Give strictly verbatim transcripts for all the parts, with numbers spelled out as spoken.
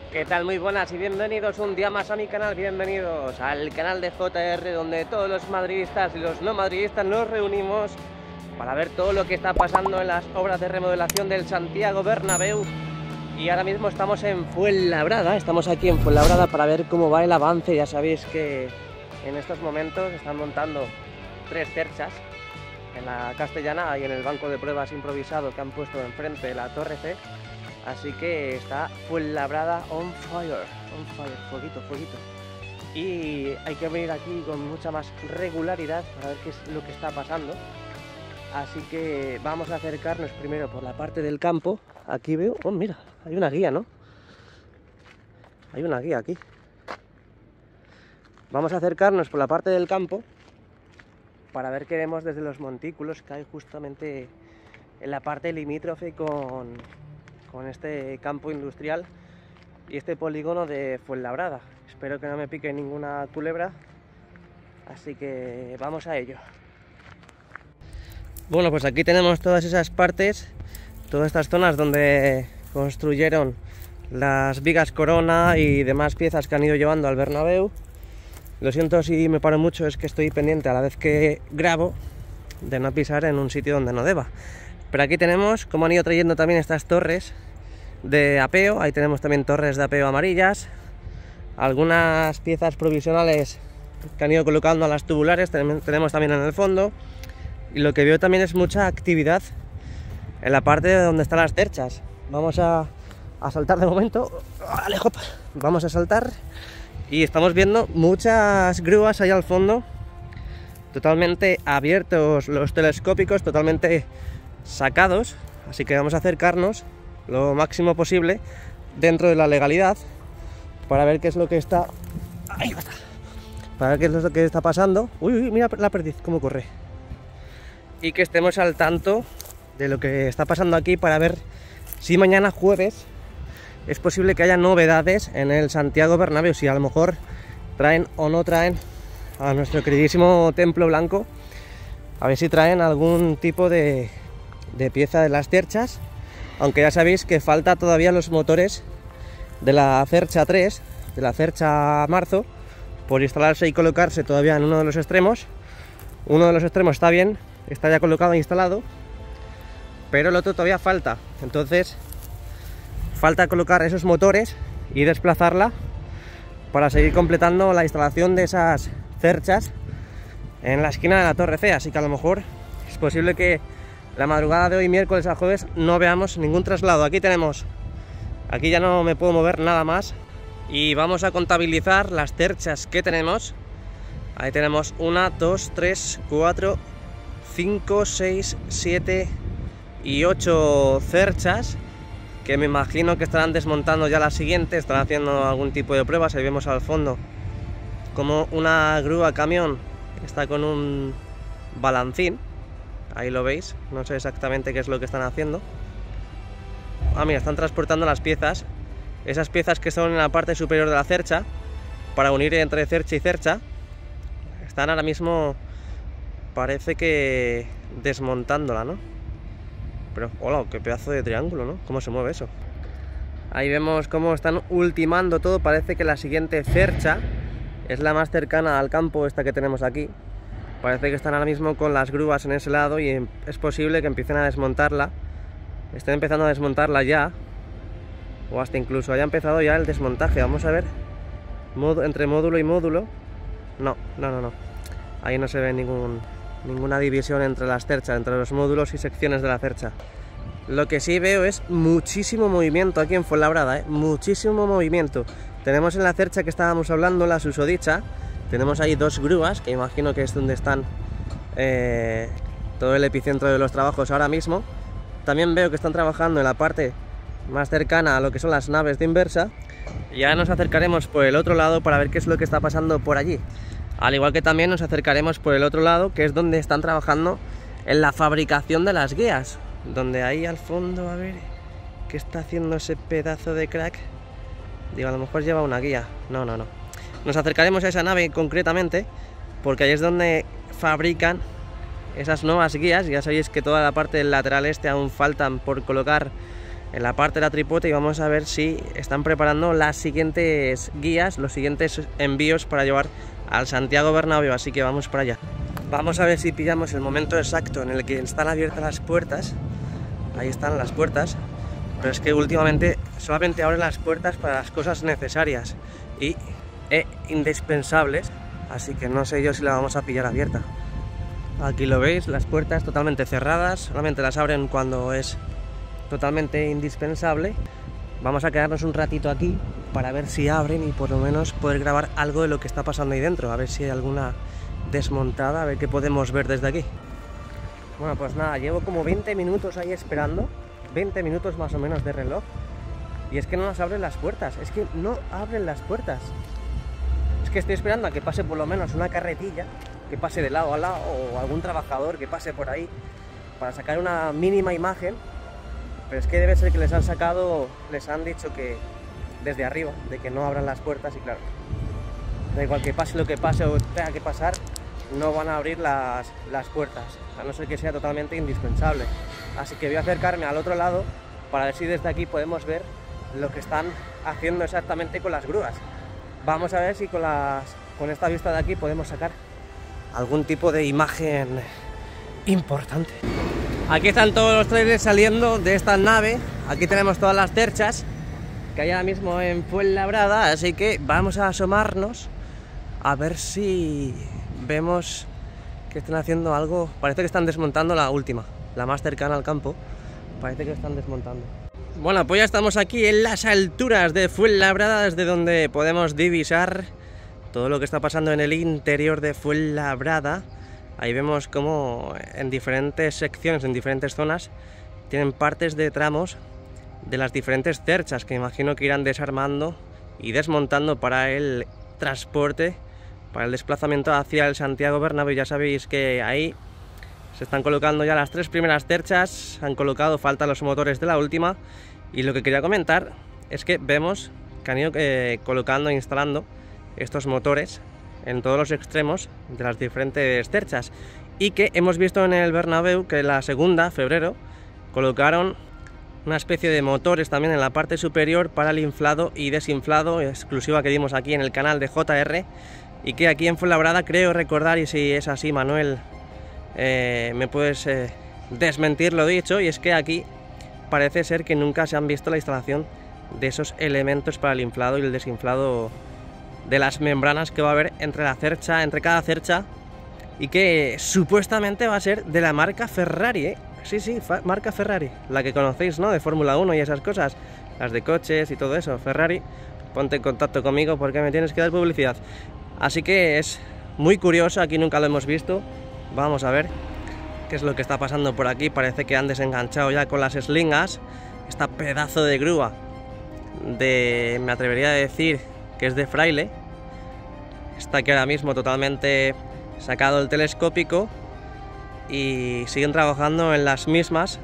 ¿Qué tal? Muy buenas y bienvenidos un día más a mi canal, bienvenidos al canal de J R, donde todos los madridistas y los no madridistas nos reunimos para ver todo lo que está pasando en las obras de remodelación del Santiago Bernabéu. Y ahora mismo estamos en Fuenlabrada, estamos aquí en Fuenlabrada para ver cómo va el avance. Ya sabéis que en estos momentos están montando tres cerchas en la Castellana y en el banco de pruebas improvisado que han puesto enfrente de la Torre C. Así que está Fuenlabrada on fire, on fire, fueguito, fueguito. Y hay que venir aquí con mucha más regularidad para ver qué es lo que está pasando. Así que vamos a acercarnos primero por la parte del campo. Aquí veo, oh mira, hay una guía, ¿no? Hay una guía aquí. Vamos a acercarnos por la parte del campo para ver qué vemos desde los montículos que hay justamente en la parte limítrofe con... con este campo industrial y este polígono de Fuenlabrada. Espero que no me pique ninguna culebra, así que vamos a ello. Bueno, pues aquí tenemos todas esas partes, todas estas zonas donde construyeron las vigas corona y demás piezas que han ido llevando al Bernabéu. Lo siento si me paro mucho, es que estoy pendiente a la vez que grabo de no pisar en un sitio donde no deba. Pero aquí tenemos cómo han ido trayendo también estas torres de apeo. Ahí tenemos también torres de apeo amarillas, algunas piezas provisionales que han ido colocando a las tubulares tenemos también en el fondo. Y lo que veo también es mucha actividad en la parte de donde están las cerchas. Vamos a, a saltar de momento. Alejo, vamos a saltar. Y estamos viendo muchas grúas ahí al fondo, totalmente abiertos los telescópicos, totalmente sacados, así que vamos a acercarnos lo máximo posible dentro de la legalidad para ver qué es lo que está ahí está, para ver qué es lo que está pasando. Uy, uy, mira la perdiz cómo corre, y que estemos al tanto de lo que está pasando aquí para ver si mañana jueves es posible que haya novedades en el Santiago Bernabéu, si a lo mejor traen o no traen a nuestro queridísimo Templo Blanco, a ver si traen algún tipo de de pieza de las cerchas, aunque ya sabéis que falta todavía los motores de la cercha tres, de la cercha marzo, por instalarse y colocarse todavía en uno de los extremos. Uno de los extremos está bien, está ya colocado e instalado, pero el otro todavía falta, entonces falta colocar esos motores y desplazarla para seguir completando la instalación de esas cerchas en la esquina de la Torre C, así que a lo mejor es posible que la madrugada de hoy, miércoles a jueves, no veamos ningún traslado. Aquí tenemos, aquí ya no me puedo mover nada más. Y vamos a contabilizar las cerchas que tenemos. Ahí tenemos una, dos, tres, cuatro, cinco, seis, siete y ocho cerchas, que me imagino que estarán desmontando ya la siguiente, estarán haciendo algún tipo de pruebas. Ahí vemos al fondo como una grúa camión está con un balancín. Ahí lo veis, no sé exactamente qué es lo que están haciendo. Ah, mira, están transportando las piezas, esas piezas que son en la parte superior de la cercha, para unir entre cercha y cercha. Están ahora mismo, parece que desmontándola, ¿no? Pero, hola, qué pedazo de triángulo, ¿no? ¿Cómo se mueve eso? Ahí vemos cómo están ultimando todo. Parece que la siguiente cercha es la más cercana al campo, esta que tenemos aquí. Parece que están ahora mismo con las grúas en ese lado y es posible que empiecen a desmontarla. Estén empezando a desmontarla ya, o hasta incluso haya empezado ya el desmontaje. Vamos a ver, Mod- entre módulo y módulo. No, no, no, no. Ahí no se ve ningún, ninguna división entre las cerchas, entre los módulos y secciones de la cercha. Lo que sí veo es muchísimo movimiento aquí en Fuenlabrada, ¿eh? Muchísimo movimiento. Tenemos en la cercha que estábamos hablando, la susodicha. Tenemos ahí dos grúas, que imagino que es donde están eh, todo el epicentro de los trabajos ahora mismo. También veo que están trabajando en la parte más cercana a lo que son las naves de inversa. Y ahora nos acercaremos por el otro lado para ver qué es lo que está pasando por allí. Al igual que también nos acercaremos por el otro lado, que es donde están trabajando en la fabricación de las guías. Donde ahí al fondo, a ver, ¿qué está haciendo ese pedazo de crack? Digo, a lo mejor lleva una guía. No, no, no. Nos acercaremos a esa nave concretamente, porque ahí es donde fabrican esas nuevas guías. Ya sabéis que toda la parte del lateral este aún faltan por colocar en la parte de la tripota y vamos a ver si están preparando las siguientes guías, los siguientes envíos para llevar al Santiago Bernabéu, así que vamos para allá. Vamos a ver si pillamos el momento exacto en el que están abiertas las puertas. Ahí están las puertas, pero es que últimamente solamente abren las puertas para las cosas necesarias y e indispensables, así que no sé yo si la vamos a pillar abierta. Aquí lo veis, las puertas totalmente cerradas, solamente las abren cuando es totalmente indispensable. Vamos a quedarnos un ratito aquí para ver si abren y por lo menos poder grabar algo de lo que está pasando ahí dentro, a ver si hay alguna desmontada, a ver qué podemos ver desde aquí. Bueno, pues nada, llevo como veinte minutos ahí esperando, veinte minutos más o menos de reloj, y es que no nos abren las puertas, es que no abren las puertas. Es que estoy esperando a que pase por lo menos una carretilla, que pase de lado a lado, o algún trabajador que pase por ahí para sacar una mínima imagen, pero es que debe ser que les han sacado, les han dicho que desde arriba, de que no abran las puertas, y claro, da igual que pase lo que pase o tenga que pasar, no van a abrir las, las puertas, a no ser que sea totalmente indispensable. Así que voy a acercarme al otro lado para ver si desde aquí podemos ver lo que están haciendo exactamente con las grúas. Vamos a ver si con, las, con esta vista de aquí podemos sacar algún tipo de imagen importante. Aquí están todos los trailers saliendo de esta nave. Aquí tenemos todas las cerchas que hay ahora mismo en Fuenlabrada, así que vamos a asomarnos a ver si vemos que están haciendo algo. Parece que están desmontando la última, la más cercana al campo. Parece que están desmontando. Bueno, pues ya estamos aquí en las alturas de Fuenlabrada, desde donde podemos divisar todo lo que está pasando en el interior de Fuenlabrada. Ahí vemos como en diferentes secciones, en diferentes zonas, tienen partes de tramos de las diferentes cerchas que imagino que irán desarmando y desmontando para el transporte, para el desplazamiento hacia el Santiago Bernabéu. Ya sabéis que ahí se están colocando ya las tres primeras cerchas, se han colocado, faltan los motores de la última, y lo que quería comentar es que vemos que han ido eh, colocando e instalando estos motores en todos los extremos de las diferentes cerchas, y que hemos visto en el Bernabéu que la segunda, febrero, colocaron una especie de motores también en la parte superior para el inflado y desinflado, exclusiva que dimos aquí en el canal de J R, y que aquí en Fuenlabrada creo recordar, y si es así, Manuel, eh, me puedes eh, desmentir lo dicho, y es que aquí parece ser que nunca se han visto la instalación de esos elementos para el inflado y el desinflado de las membranas que va a haber entre la cercha, entre cada cercha, y que supuestamente va a ser de la marca Ferrari, ¿eh? Sí, sí, marca Ferrari, la que conocéis, ¿no? De Fórmula uno y esas cosas, las de coches y todo eso. Ferrari, ponte en contacto conmigo porque me tienes que dar publicidad. Así que es muy curioso, aquí nunca lo hemos visto. Vamos a ver qué es lo que está pasando por aquí. Parece que han desenganchado ya con las eslingas esta pedazo de grúa de, me atrevería a decir que es de fraile. Está aquí ahora mismo totalmente sacado el telescópico y siguen trabajando en las mismas.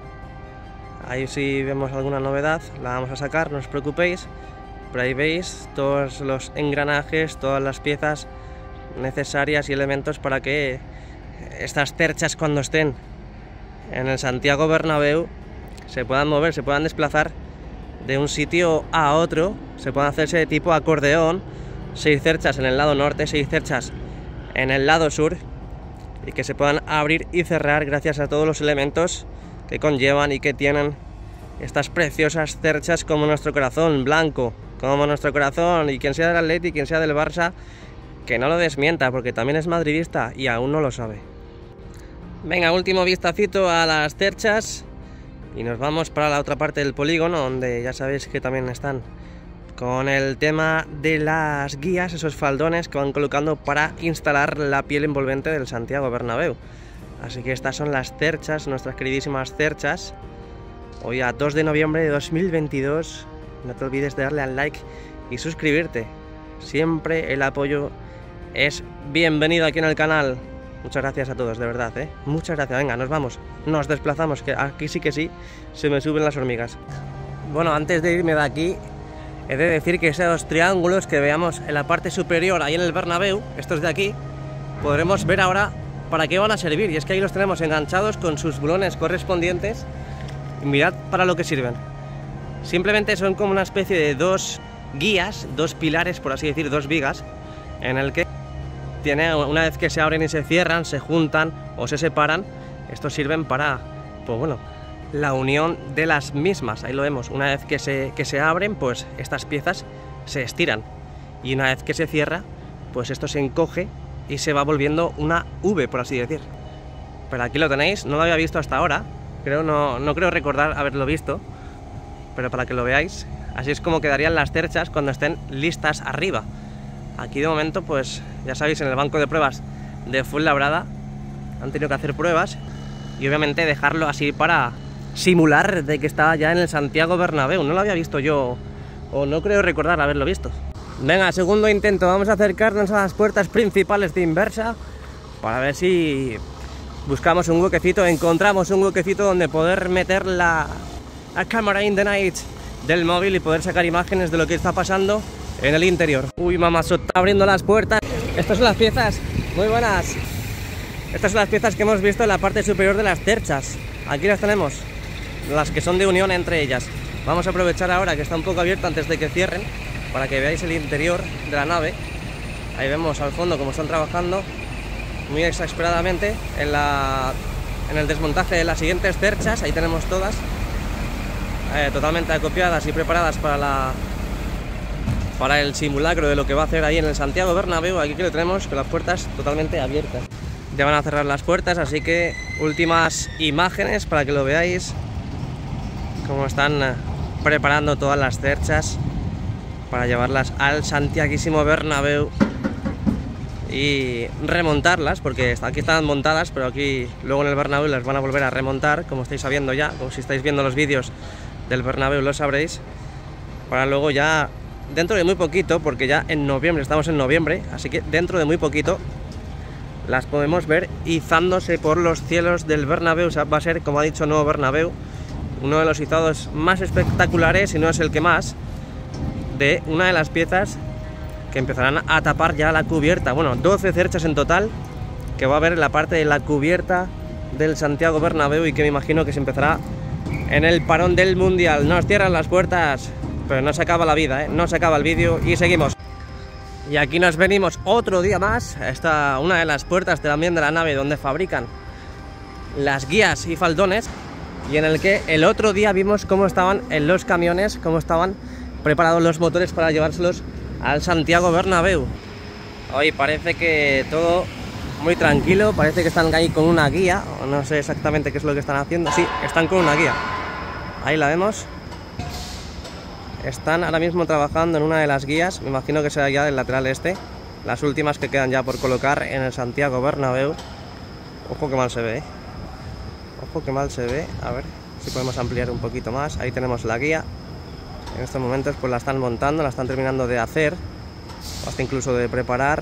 Ahí sí vemos alguna novedad, la vamos a sacar, no os preocupéis, pero ahí veis todos los engranajes, todas las piezas necesarias y elementos para que estas cerchas, cuando estén en el Santiago Bernabéu, se puedan mover, se puedan desplazar de un sitio a otro, se puedan hacerse de tipo acordeón, seis cerchas en el lado norte, seis cerchas en el lado sur, y que se puedan abrir y cerrar gracias a todos los elementos que conllevan y que tienen estas preciosas cerchas, como nuestro corazón blanco, como nuestro corazón, y quien sea del Atleti, quien sea del Barça, que no lo desmienta, porque también es madridista y aún no lo sabe. Venga, último vistacito a las cerchas y nos vamos para la otra parte del polígono, donde ya sabéis que también están con el tema de las guías, esos faldones que van colocando para instalar la piel envolvente del Santiago Bernabéu. Así que estas son las cerchas, nuestras queridísimas cerchas. Hoy a dos de noviembre de dos mil veintidós, no te olvides de darle al like y suscribirte. Siempre el apoyo es bienvenido aquí en el canal. Muchas gracias a todos, de verdad, ¿eh? Muchas gracias. Venga, nos vamos, nos desplazamos, que aquí sí que sí, se me suben las hormigas. Bueno, antes de irme de aquí, he de decir que esos triángulos que veamos en la parte superior, ahí en el Bernabéu, estos de aquí, podremos ver ahora para qué van a servir. Y es que ahí los tenemos enganchados con sus bulones correspondientes y mirad para lo que sirven. Simplemente son como una especie de dos guías, dos pilares, por así decir, dos vigas, en el que tiene, una vez que se abren y se cierran, se juntan o se separan, estos sirven para, pues bueno, la unión de las mismas. Ahí lo vemos, una vez que se, que se abren, pues estas piezas se estiran, y una vez que se cierra, pues esto se encoge y se va volviendo una V, por así decir. Pero aquí lo tenéis, no lo había visto hasta ahora, creo, no, no creo recordar haberlo visto, pero para que lo veáis, así es como quedarían las cerchas cuando estén listas arriba. Aquí de momento, pues ya sabéis, en el banco de pruebas de Fuenlabrada han tenido que hacer pruebas y obviamente dejarlo así para simular de que estaba ya en el Santiago Bernabéu. No lo había visto yo, o no creo recordar haberlo visto. Venga, segundo intento, vamos a acercarnos a las puertas principales de Inversa para ver si buscamos un huequecito, encontramos un huequecito donde poder meter la, la cámara in the night del móvil y poder sacar imágenes de lo que está pasando en el interior. Uy, mamazota, está abriendo las puertas. Estas son las piezas, muy buenas. Estas son las piezas que hemos visto en la parte superior de las cerchas. Aquí las tenemos, las que son de unión entre ellas. Vamos a aprovechar ahora que está un poco abierto antes de que cierren, para que veáis el interior de la nave. Ahí vemos al fondo cómo están trabajando muy exasperadamente en, la, en el desmontaje de las siguientes cerchas. Ahí tenemos todas eh, totalmente acopiadas y preparadas para la para el simulacro de lo que va a hacer ahí en el Santiago Bernabéu. Aquí que lo tenemos con las puertas totalmente abiertas. Ya van a cerrar las puertas, así que últimas imágenes para que lo veáis cómo están preparando todas las cerchas para llevarlas al Santiaguísimo Bernabéu y remontarlas, porque aquí están montadas, pero aquí luego en el Bernabéu las van a volver a remontar, como estáis sabiendo ya, como si estáis viendo los vídeos del Bernabéu lo sabréis, para luego ya dentro de muy poquito, porque ya en noviembre, estamos en noviembre, así que dentro de muy poquito las podemos ver izándose por los cielos del Bernabéu. O sea, va a ser, como ha dicho, nuevo Bernabéu, uno de los izados más espectaculares, si no es el que más, de una de las piezas que empezarán a tapar ya la cubierta. Bueno, doce cerchas en total que va a haber en la parte de la cubierta del Santiago Bernabéu y que me imagino que se empezará en el parón del Mundial. Nos cierran las puertas, pero no se acaba la vida, ¿eh? No se acaba el vídeo y seguimos. Y aquí nos venimos otro día más. Esta una de las puertas también de la nave donde fabrican las guías y faldones, y en el que el otro día vimos cómo estaban en los camiones, cómo estaban preparados los motores para llevárselos al Santiago Bernabéu. Hoy parece que todo muy tranquilo, parece que están ahí con una guía, no sé exactamente qué es lo que están haciendo. Sí, están con una guía, ahí la vemos. Están ahora mismo trabajando en una de las guías, me imagino que será ya del lateral este, las últimas que quedan ya por colocar en el Santiago Bernabéu. Ojo que mal se ve, ¿eh? Ojo que mal se ve, a ver si podemos ampliar un poquito más. Ahí tenemos la guía. En estos momentos pues la están montando, la están terminando de hacer, hasta incluso de preparar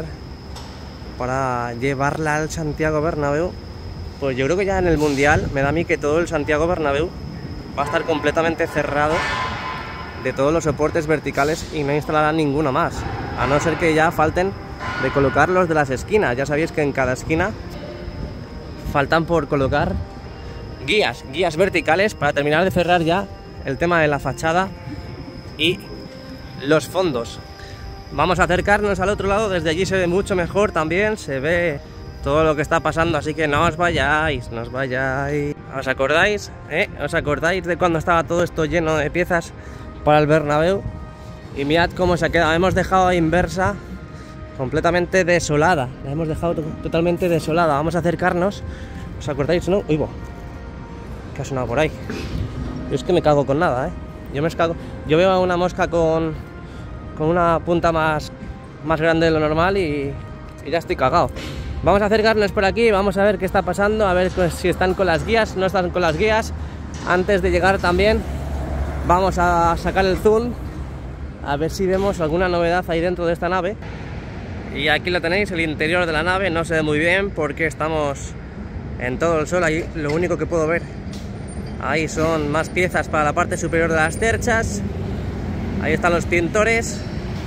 para llevarla al Santiago Bernabéu. Pues yo creo que ya en el Mundial me da a mí que todo el Santiago Bernabéu va a estar completamente cerrado de todos los soportes verticales y no instalarán ninguno más, a no ser que ya falten de colocar los de las esquinas. Ya sabéis que en cada esquina faltan por colocar guías, guías verticales para terminar de cerrar ya el tema de la fachada y los fondos. Vamos a acercarnos al otro lado, desde allí se ve mucho mejor también, se ve todo lo que está pasando, así que no os vayáis, no os vayáis. ¿Os acordáis? ¿Eh? ¿Os acordáis de cuando estaba todo esto lleno de piezas para el Bernabéu? Y mirad cómo se ha quedado, hemos dejado a Inversa completamente desolada, la hemos dejado totalmente desolada. Vamos a acercarnos, ¿os acordáis? ¿No? Uy, bo, ¿qué ha sonado por ahí? Yo es que me cago con nada, ¿eh? Yo me cago. Yo veo a una mosca con, con una punta más, más grande de lo normal y, y ya estoy cagado. Vamos a acercarnos por aquí, vamos a ver qué está pasando, a ver pues, si están con las guías, no están con las guías. Antes de llegar también vamos a sacar el zoom, a ver si vemos alguna novedad ahí dentro de esta nave. Y aquí lo tenéis, el interior de la nave, no se ve muy bien porque estamos en todo el sol. Ahí lo único que puedo ver, ahí son más piezas para la parte superior de las cerchas. Ahí están los pintores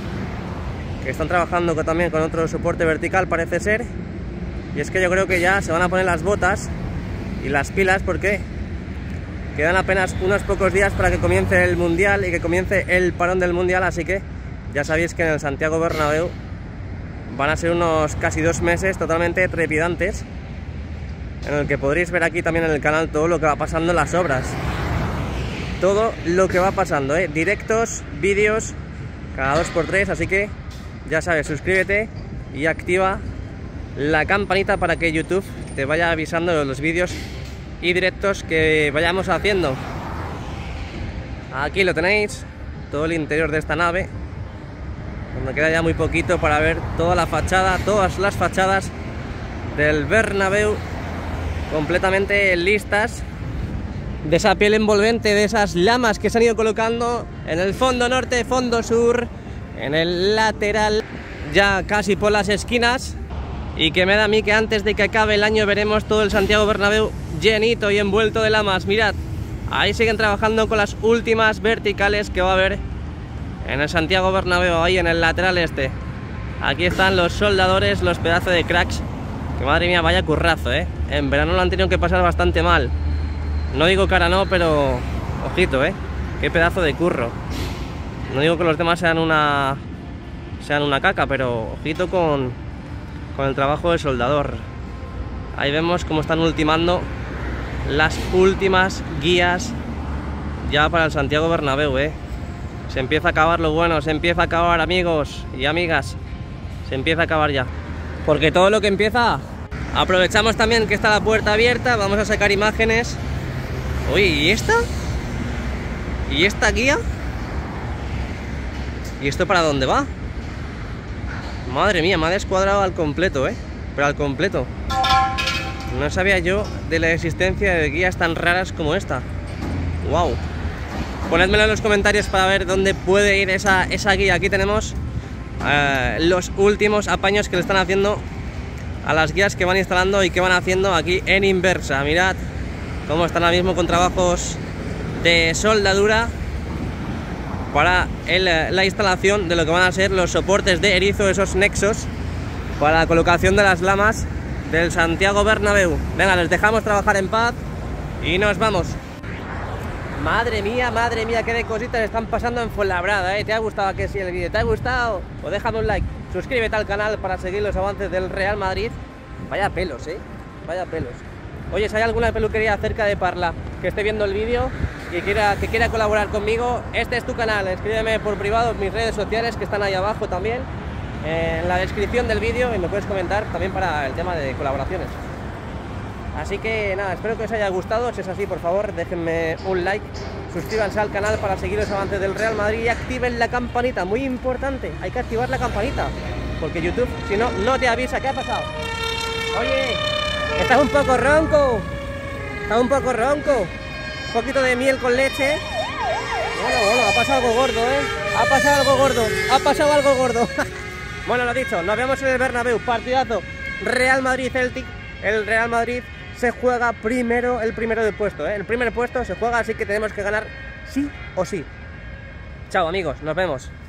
que están trabajando con, también con otro soporte vertical, parece ser. Y es que yo creo que ya se van a poner las botas y las pilas, porque Quedan apenas unos pocos días para que comience el Mundial y que comience el parón del Mundial, así que ya sabéis que en el Santiago Bernabéu van a ser unos casi dos meses totalmente trepidantes, en el que podréis ver aquí también en el canal todo lo que va pasando en las obras. Todo lo que va pasando, ¿eh? Directos, vídeos, cada dos por tres, así que ya sabes, suscríbete y activa la campanita para que YouTube te vaya avisando de los vídeos y directos que vayamos haciendo. Aquí lo tenéis, todo el interior de esta nave, donde queda ya muy poquito para ver toda la fachada, todas las fachadas del Bernabéu completamente listas, de esa piel envolvente, de esas llamas que se han ido colocando en el fondo norte, fondo sur, en el lateral, ya casi por las esquinas, y que me da a mí que antes de que acabe el año veremos todo el Santiago Bernabéu llenito y envuelto de lamas. Mirad, ahí siguen trabajando con las últimas verticales que va a haber en el Santiago Bernabéu, ahí en el lateral este. Aquí están los soldadores, los pedazos de cracks, que madre mía, vaya currazo, ¿eh? En verano lo han tenido que pasar bastante mal. No digo cara no, pero ojito, ¿eh? Qué pedazo de curro. No digo que los demás sean una sean una caca, pero ojito con, con el trabajo de soldador. Ahí vemos cómo están ultimando las últimas guías ya para el Santiago Bernabéu, ¿eh? Se empieza a acabar lo bueno, se empieza a acabar, amigos y amigas. Se empieza a acabar ya. Porque todo lo que empieza... Aprovechamos también que está la puerta abierta, vamos a sacar imágenes. Uy, ¿y esta? ¿Y esta guía? ¿Y esto para dónde va? Madre mía, me ha descuadrado al completo, ¿eh? Pero al completo. No sabía yo de la existencia de guías tan raras como esta. Wow. Ponedmelo en los comentarios para ver dónde puede ir esa, esa guía. Aquí tenemos eh, los últimos apaños que le están haciendo a las guías que van instalando y que van haciendo aquí en inversa. Mirad cómo están ahora mismo con trabajos de soldadura para el, la instalación de lo que van a ser los soportes de erizo, esos nexos, para la colocación de las lamas del Santiago Bernabéu. Venga, les dejamos trabajar en paz y nos vamos. Madre mía, madre mía, qué de cositas están pasando en Fuenlabrada, ¿eh? ¿Te ha gustado que sí el vídeo? ¿Te ha gustado? Pues déjame un like, suscríbete al canal para seguir los avances del Real Madrid. Vaya pelos, ¿eh? Vaya pelos. Oye, si hay alguna peluquería cerca de Parla que esté viendo el vídeo y quiera, que quiera colaborar conmigo, este es tu canal. Escríbeme por privado en mis redes sociales, que están ahí abajo también, en la descripción del vídeo, y me puedes comentar también para el tema de colaboraciones. Así que nada, espero que os haya gustado. Si es así, por favor, déjenme un like, suscríbanse al canal para seguir los avances del Real Madrid y activen la campanita, muy importante, hay que activar la campanita, porque YouTube, si no, no te avisa. ¿Qué ha pasado? Oye, estás un poco ronco, estás un poco ronco, un poquito de miel con leche. Bueno, bueno, ha pasado algo gordo, ¿eh? Ha pasado algo gordo, ha pasado algo gordo. Bueno, lo dicho, nos vemos en el Bernabéu, partidazo Real Madrid-Celtic. El Real Madrid se juega primero, el primero del puesto, ¿eh? El primer puesto se juega, así que tenemos que ganar sí o sí. Chao, amigos, nos vemos.